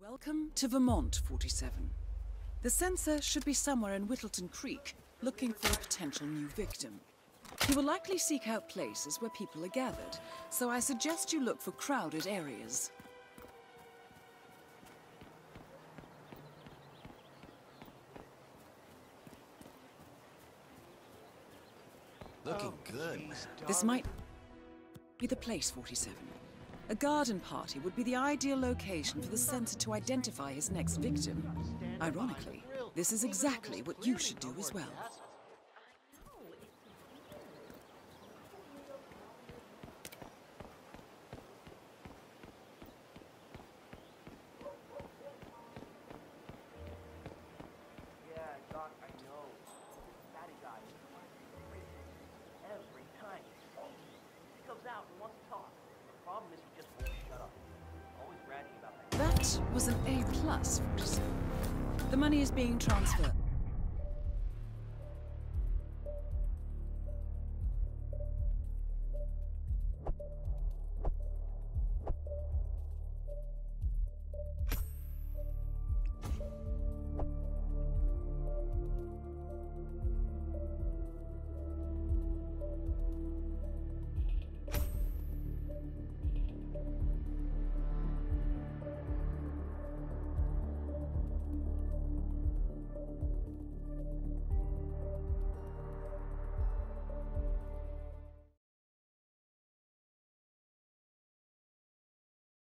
Welcome to Vermont, 47. The sensor should be somewhere in Whittleton Creek, looking for a potential new victim. He will likely seek out places where people are gathered, so I suggest you look for crowded areas. Looking good. This might be the place, 47. A garden party would be the ideal location for the sensor to identify his next victim. Ironically, this is exactly what you should do as well. Yeah, Doc, I know. Fatty guy is every time. He comes out and wants to talk. The problem is he just won't shut up. Always bragging about that. That was an A+, 47. The money is being transferred.